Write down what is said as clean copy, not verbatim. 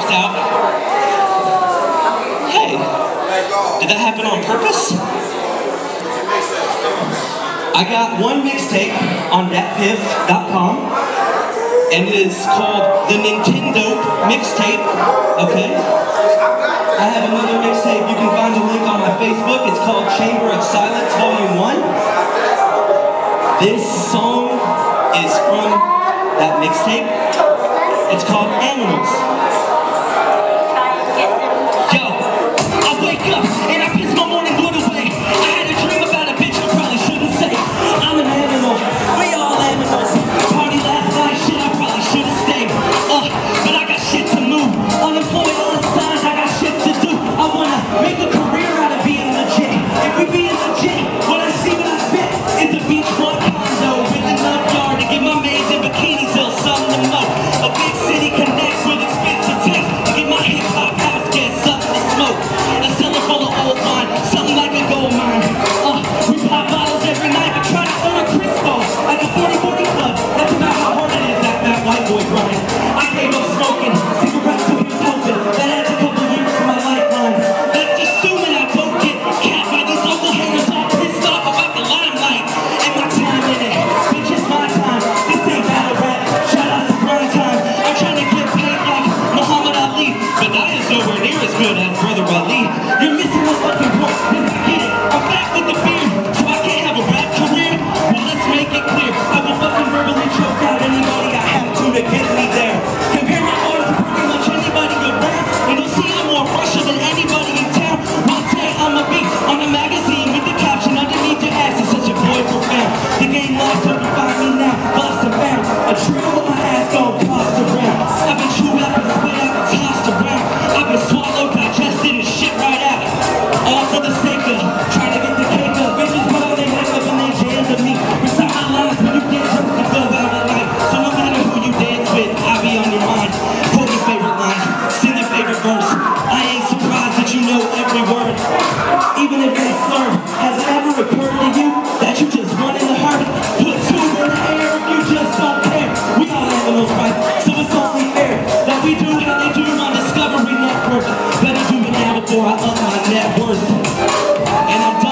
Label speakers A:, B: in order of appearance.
A: worked out. Hey, did that happen on purpose? I got one mixtape on datpiff.com, and it is called the Nintendo mixtape, okay? I have another mixtape, you can find the link on my Facebook, it's called Chamber of Silence Volume 1. This song is from that mixtape, it's called Aminals. Yo, I wake up and I piss my morning blood away. I had a dream about a bitch I probably shouldn't say. I'm an animal, we all animals. Party last night, shit I probably should've stayed. But I got shit to move. Unemployed on the signs, I got shit to do. I wanna make a career out of being legit. If we being legit, what I see when I spit is a beachfront condo with enough yard to give my maids in bikinis till something to know. A big city connects with expensive taste to get my hip hop house get something to smoke. A cellar full of old wine, something like a gold mine. We pop bottles every night, but try to own a Crisco like a 40-40 club. That's about how hard it is that white boy grind. I gave up smoking cigarettes to his hoping. That adds a couple years to my lifeline. That's assuming I don't get capped by these local haters all pissed off about the limelight and my time in it. Bitch, it's my time. This ain't battle rap. Shout out to grind time. I'm trying to get paid like Muhammad Ali, but that is nowhere near as good as Brother Ali. You're missing the fucking point. Yes, I get it. I'm back with the beard, so I can't have a rap career. Well, let's make it clear. I will fucking verbally choke out anybody I have to get me there. Compare my bars to pretty much anybody around, and you'll see I'm more Russia than anybody in town. One day I'ma be on a magazine with the caption underneath your ass is such a boy profound. The game lost, hope you find me now. Lost and found. A trail with my ass gon' tossed around. I've been chewed up and spit out and tossed around. I've been swallowed, digested, and shit right out. All for the sake of trying to get the cake up. Bitches put on their makeup and they jam to me. Recite my lines when you get drunk to go out at night. So no matter who you dance with, I'll be on your mind. Quote your favorite line, sing your favorite verse. I ain't surprised that you know every word. Even if they slur, has it ever occurred to you that you just run in the heart? Put two in the air if you just don't care. We all animals, right? So it's only fair that we do how they do on Discovery Network. Better do it now before I up my net worth. And I'm